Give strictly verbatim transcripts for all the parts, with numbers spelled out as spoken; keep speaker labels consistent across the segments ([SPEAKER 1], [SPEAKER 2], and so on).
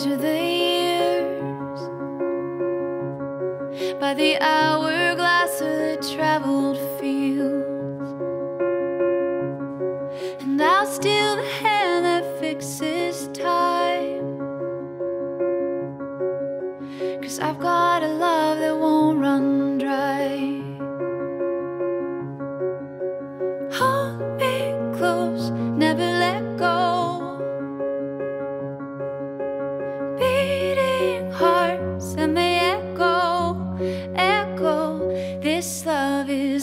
[SPEAKER 1] measure the years by the hourglass of the traveled fields, and I'll steal the hand that fixes time, 'cause I've got a love that won't run dry. Hold me close, never let go. Beating hearts and they echo, echo. This love is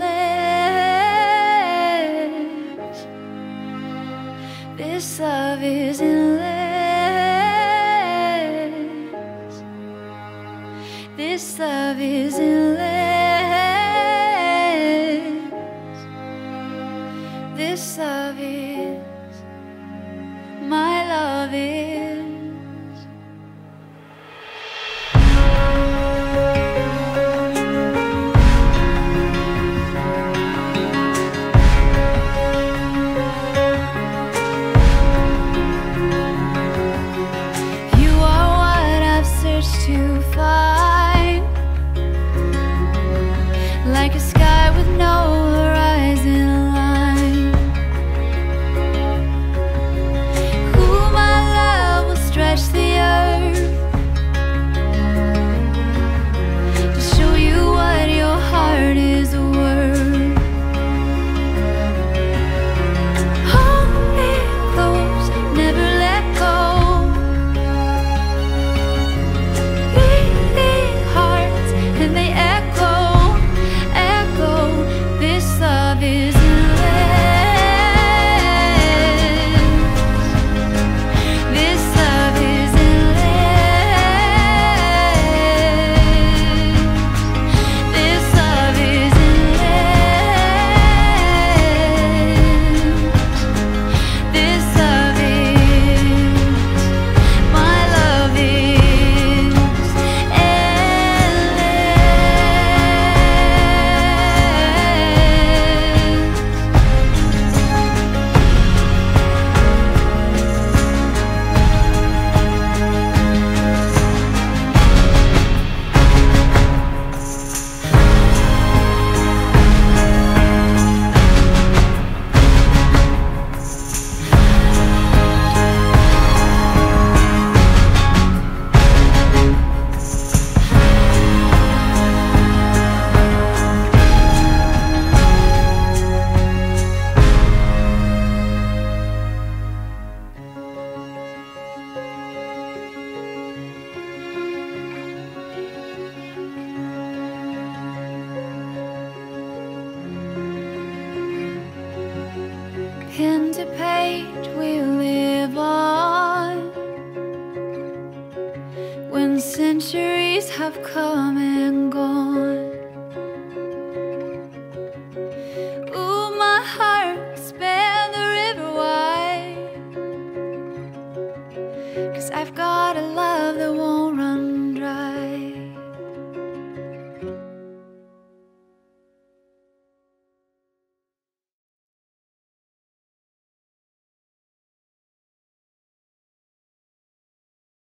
[SPEAKER 1] endless. This love is endless. This love is endless. This love is, my love is. You are what I've searched to find, like a sky with no horizon line. Who my love will stretch the earth to show you what your heart is worth. Hold me close, never let go. Beating hearts and they echo, echo. This love is endless. This love is endless. This love is endless. This love is, my love is endless. Pen to page we live on, when centuries have come and gone. Ooh, my heart span the river wide, 'cause I've got